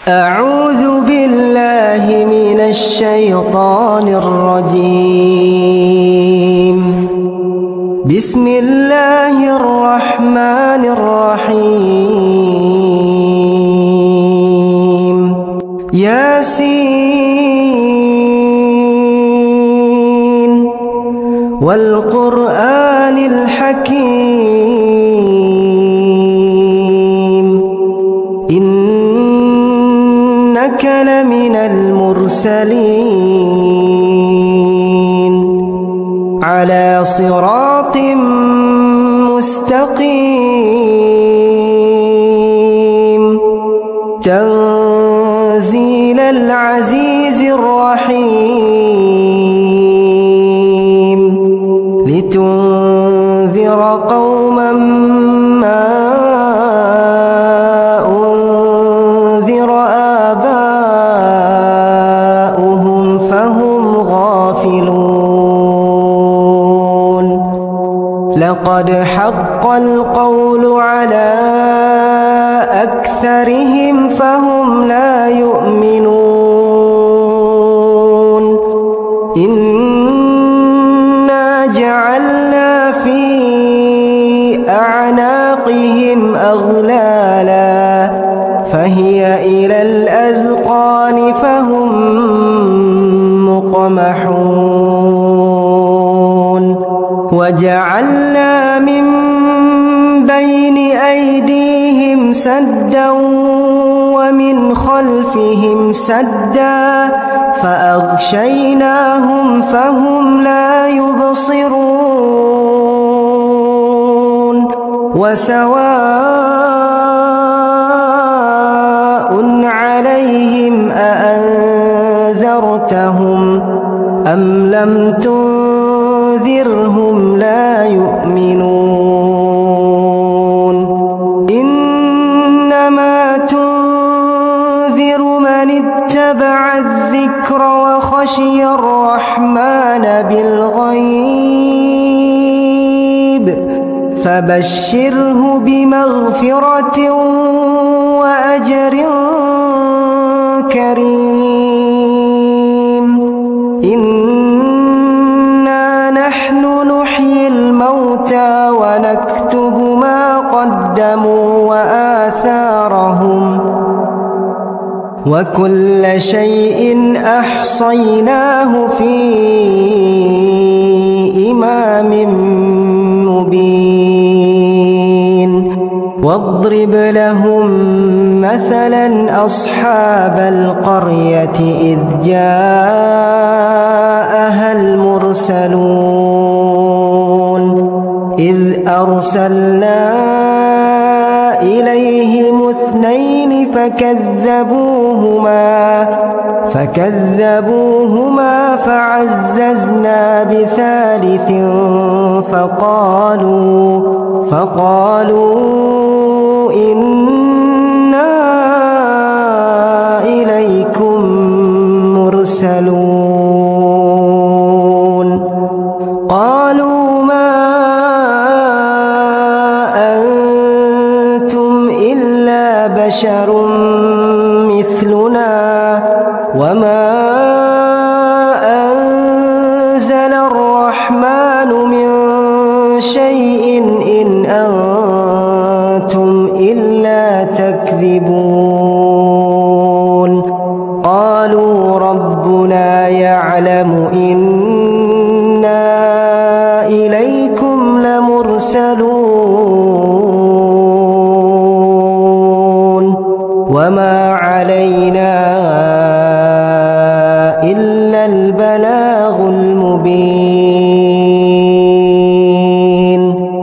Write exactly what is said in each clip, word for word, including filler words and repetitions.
أعوذ بالله من الشيطان الرجيم. بسم الله الرحمن الرحيم. ياسين والقرآن الحكيم. إنك لمن المرسلين على صراط مستقيم. تنزيل العزيز الرحيم. لتنذر قوما ما أنذر آباؤهم فهم غافلون. لقد حق القول على أكثرهم فهم لا يؤمنون. إنا جعلنا في أعناقهم أغلالا فهي إلى الأذقان فهم مقمحون. وجعلنا من بين أيديهم سدا ومن خلفهم سدا فأغشيناهم فهم لا يبصرون. وسواء عليهم أأنذرتهم أم لم تنذرهم لا يؤمنون. إنما تنذر من اتبع الذكر وخشي الرحمن بالغيب فبشره بمغفرة وأجر كريم. إنا نحن نحيي الموتى ونكتب ما قدموا وآثارهم وكل شيء أحصيناه في إمام مبين. واضرب لهم مثلا أصحاب القرية إذ جاءها المرسلون إذ أرسلنا إليهم اثنين فكذبوهما فكذبوهما فعززنا بثالث فقالوا فقالوا إنا إليكم مرسلون. قالوا ما أنتم إلا بشر مثلنا وما أنزل الرحمن من شيء إن أنتم إلا تكذبون. قالوا ربنا يعلم إنا إليكم لمرسلون وما علينا إلا البلاغ المبين.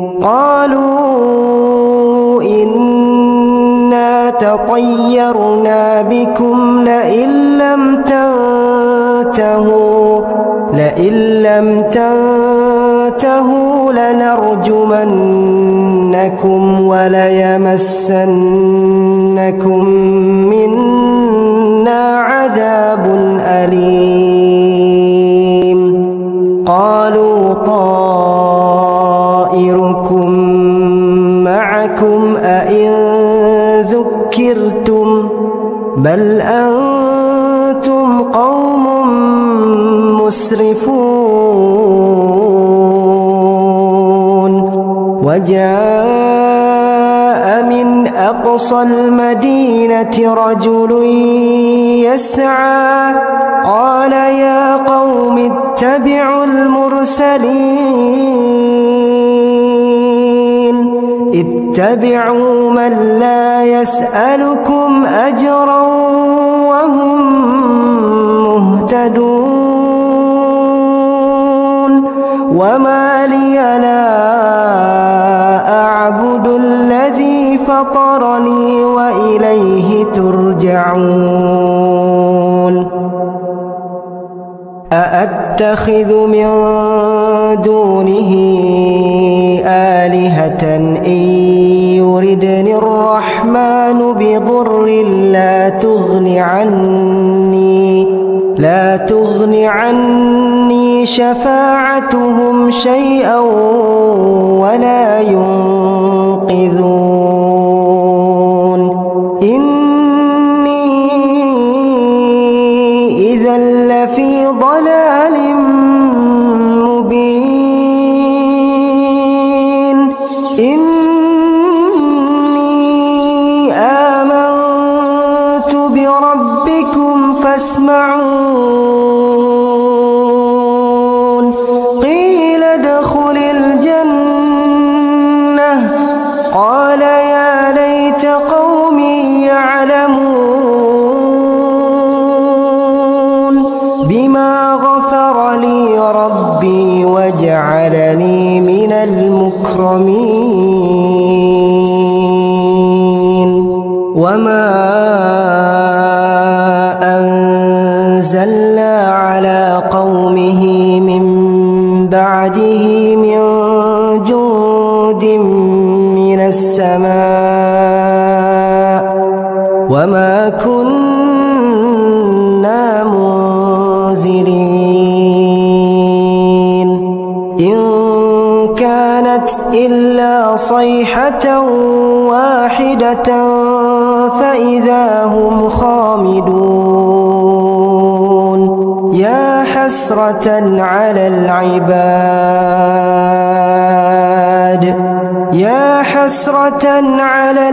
قالوا إنا تطيرنا بكم لئن لم تنتهوا لئن لم تنتهوا لنرجمنكم وليمسنكم منا عذاب أليم. قالوا طائركم معكم أئن ذكرتم بل أنتم قوم مسرفون وجاء من أقصى المدينة رجل يسعى قال يا قوم اتبعوا المرسلين اتبعوا من لا يسألكم أجرا وهم مهتدون وما لي لا أعبد الذي فطرني وإليه ترجعون أأتخذ من دونه آلهة إن يردني الرحمن بضر لا تغن عني لا تغن عني شفاعتهم شيئا ولا ينقذون إني إذا لفي ضلال مبين إني آمنت بربكم فاسمعون قيل ادخل الجنة قال يا ليت قومي يعلمون بما غفر لي ربي وجعلني من المكرمين وما أنزلنا على قومه من بعده من جند من السماء وما كنا منزلين إن كانت إلا صيحة واحدة فإذا هم خامدون يا حسرة على العباد يا حسرة على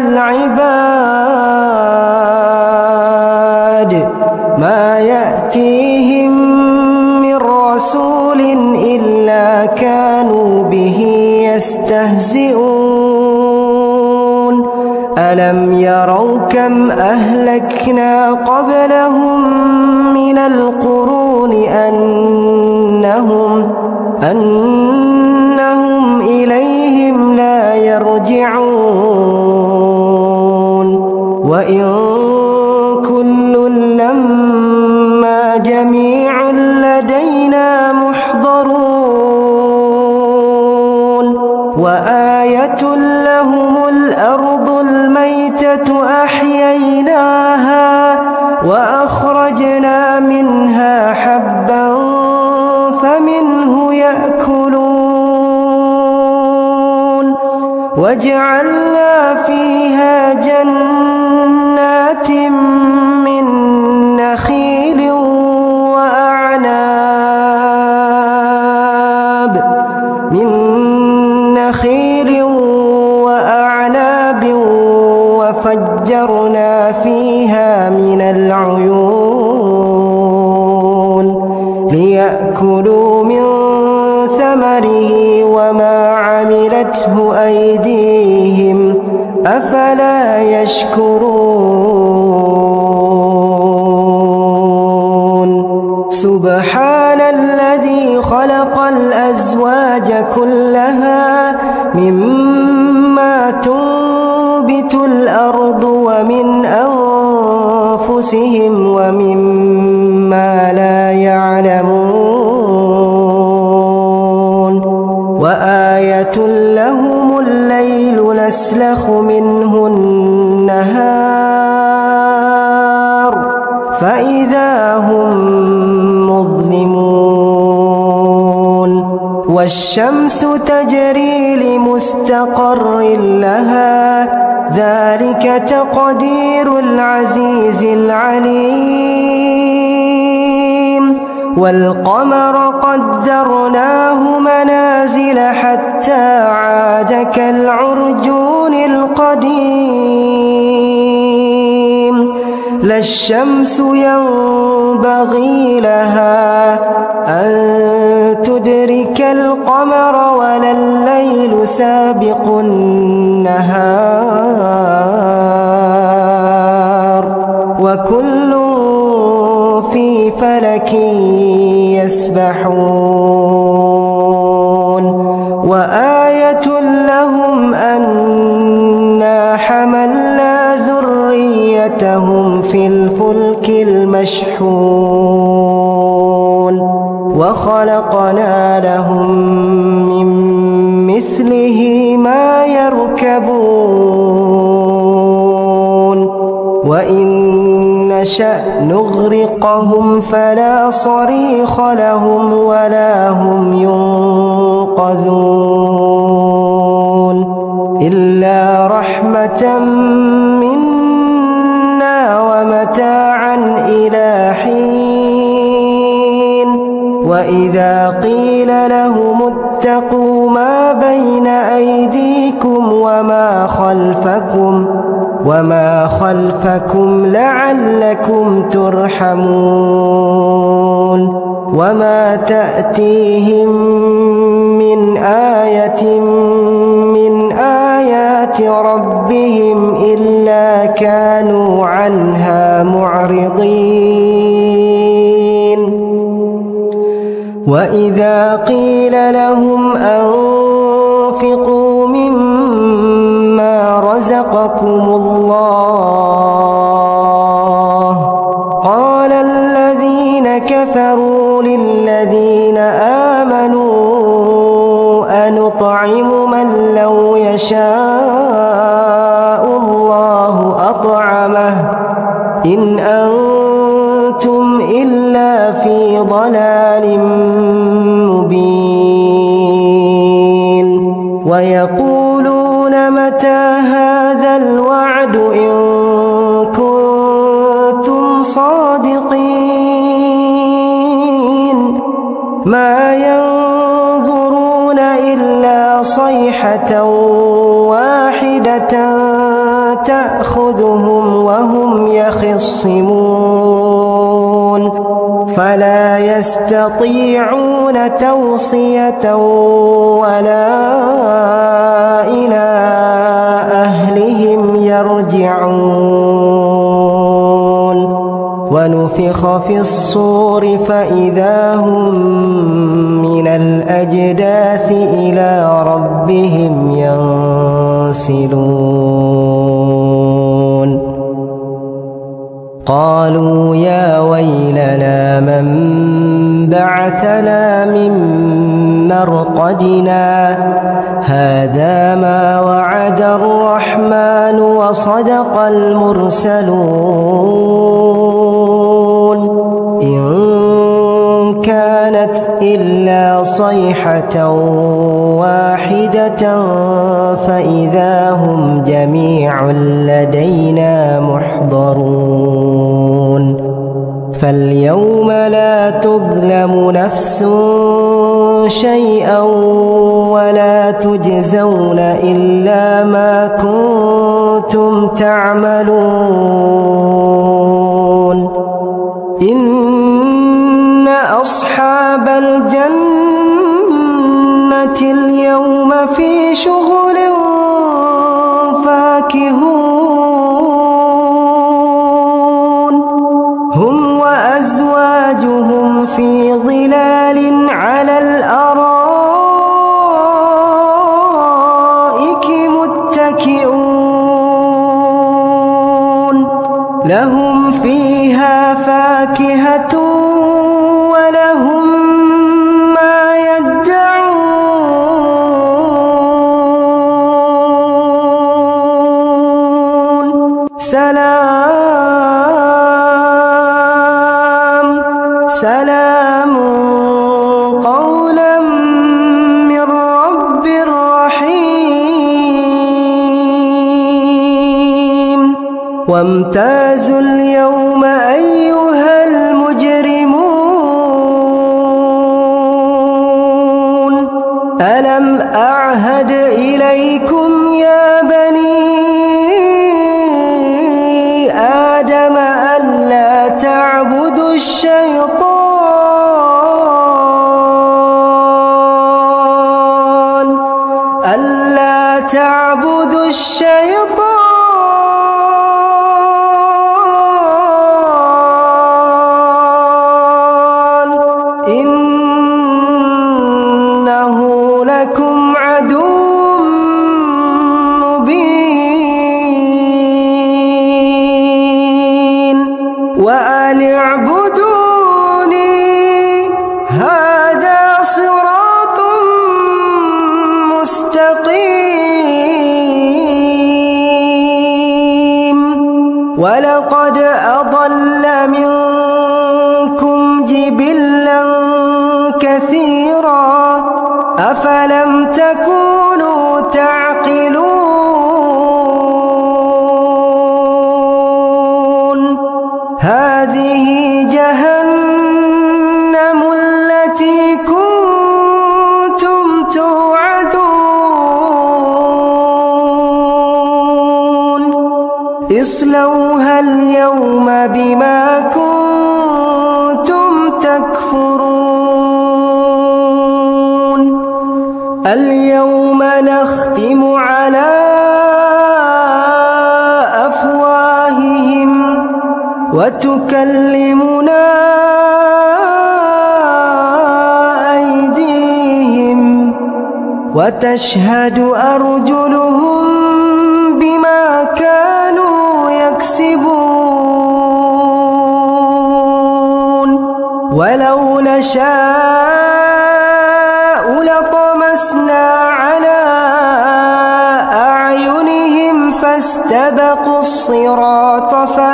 العباد ما يأتيهم من رسول إلا كانوا به يستهزئون ألم يروا كم أهلكنا قبلهم من القرون أنهم أنهم إليهم لا يرجعون وإن كل لما جميع لدينا محضرون وآية لهم الأرض الميتة أحييناها وأخرجنا منها حبا فمنه يأكلون وجعلنا فيها جنات من نخيل وأعناب من نخيل وأعناب وفجرنا فيها من العيون ليأكلوا من ثمره وما عملته أيديهم أفلا يشكرون سبحان الذي خلق الأزواج كلها مما تنبت الأرض ومن أنفسهم ومما لا يعلمون وآية لهم الليل نسلخ منه النهار فإذا هم مظلمون والشمس تجري لمستقر لها ذلك تقدير العزيز العليم والقمر قدرناه منازل حتى عاد كالعرجون القديم لا الشمس ينبغي لها أن تدرك القمر ولا الليل سابق النهار وكل في فلك يسبحون وآية لهم أنا حملنا ذريتهم في الفلك المشحون وخلقنا لهم من مثله ما يركبون وإن نشأ نغرقهم فلا صريخ لهم ولا هم ينقذون إلا رحمة منا ومتاعا إلى حين وإذا قيل لهم اتقوا ما بين أيديكم وما خلفكم وما خلفكم لعلكم ترحمون وما تأتيهم من آية من آيات ربهم إلا كانوا عنها معرضين وإذا قيل لهم أنفقوا مما رزقكم الله قال الذين كفروا للذين آمنوا أنطعم من لو يشاء الله أطعمه إن أنتم إلا في ضلال مبين ويقولون متى هذا الوعد إن كنتم صادقين ما ينظرون إلا صيحة واحدة تأخذهم وهم يخصمون فلا يستطيعون توصية ولا إلى أهلهم يرجعون ونفخ في الصور فإذا هم من الأجداث إلى ربهم ينسلون قالوا يا ويلنا من بعثنا من مرقدنا هذا ما وعد الرحمن وصدق المرسلون إن كانت إلا صيحة واحدة فإذا هم جميع لدينا محضرون فاليوم لا تظلم نفس شيئا ولا تجزون إلا ما كنتم تعملون إن أصحاب الجنة اليوم في شغل فاكهون هم وأزواجهم في ظلال على الأرائك متكئون لهم فيها فاكهة ولهم ما يدعون سلام سلام قولا من رب رحيم وامتازوا اليوم أيها المجرمون ألم أعهد إليكم يا بني آدم ألا تعبدوا الشيطان ألا تعبدوا الشيطان إنه لكم عدو مبين وأن اعبدوني هذا صراط مستقيم ولقد أضل منكم جبلا كثيرا أفلم تكونوا تعقلون هذه جهنم التي كنتم توعدون اصلوها اليوم بما كنتم تكفرون اليوم نختم على أفواههم وتكلمنا أيديهم وتشهد أرجلهم بما كانوا يكسبون ولو نشاء لطمسنا على أعينهم فاستبقوا الصراط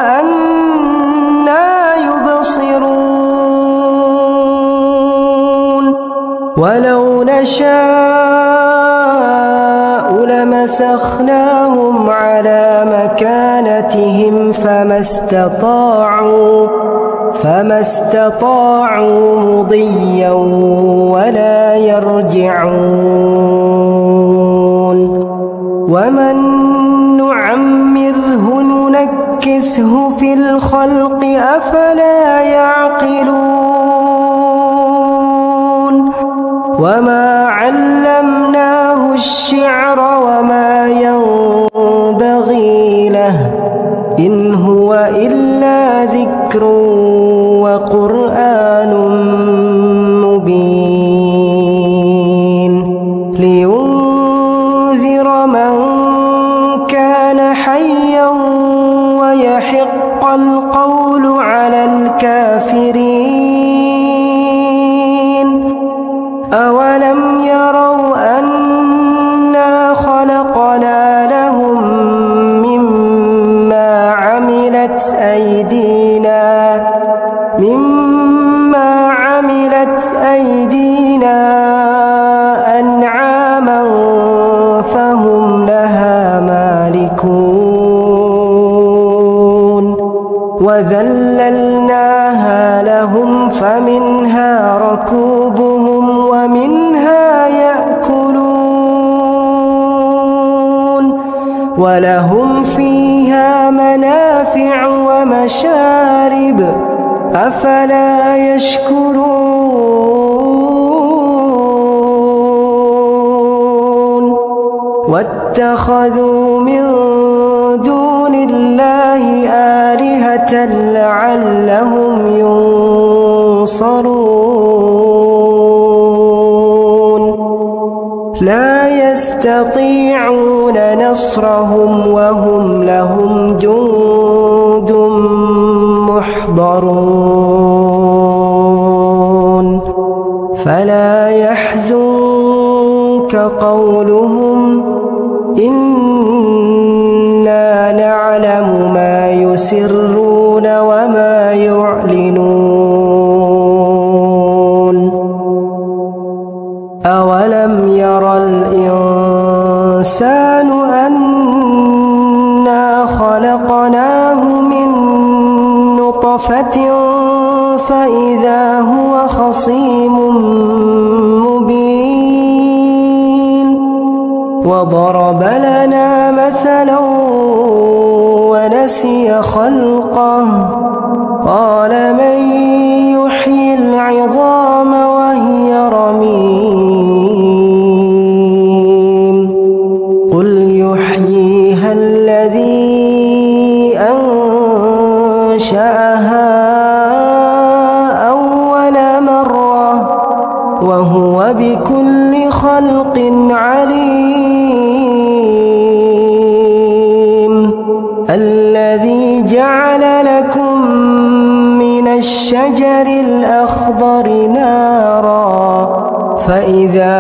فأنى يبصرون ولو نشاء لمسخناهم على مكانتهم فما استطاعوا فما استطاعوا مضيا ولا يرجعون ومن نعمره ننكسه في الخلق أفلا يعقلون وما علمناه الشعر وما ينبغي له إن هو إلا ذكر وقرآن مبين لينذر من كان حيا ويحق القول على الكافرين أولم يروا أنا خلقنا لهم مما عملت أيدينا مما عملت أيدينا أنعاما فهم لها مالكون وذللناها لهم فمنها ركوبهم ومنها يأكلون ولهم فيها منافع ومشارب أفلا يشكرون واتخذوا من دون الله آلهة لعلهم ينصرون لا يستطيعون نصرهم وهم لهم جند محضرون فلا يحزنك قولهم إنا نعلم ما يسرون وما يعلنون أولم يرى الإنسان أنا خلقناه سيئة فإذا هو خصيم مبين وضرب لنا مثلا ونسي خلقه قال من يحيي العظام وهي رميم قل يحييها الذي أنشأها أول مرة وهو بكل خلق عليم الذي جعل لكم من الشجر الأخضر نارا فإذا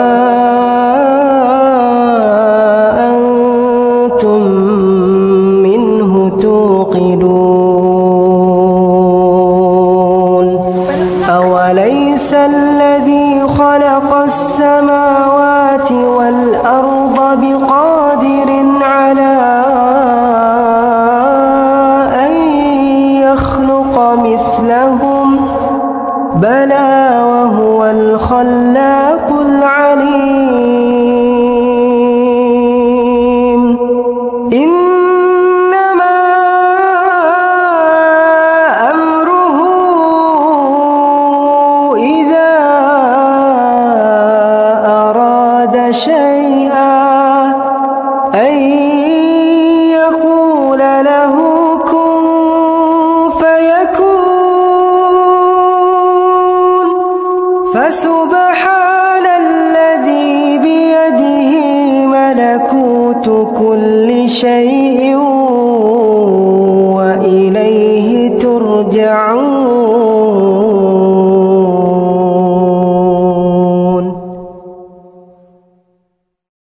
أنتم منه توقدون أوليس الذي خلق السماوات والأرض بقادر على أن يخلق مثلهم بلى وهو الخلاق العليم إنما أمره إذا أراد شيئا أن يقول له كن فيكون فسبحان الذي بيده ملكوت كل شيء وإليه ترجعون.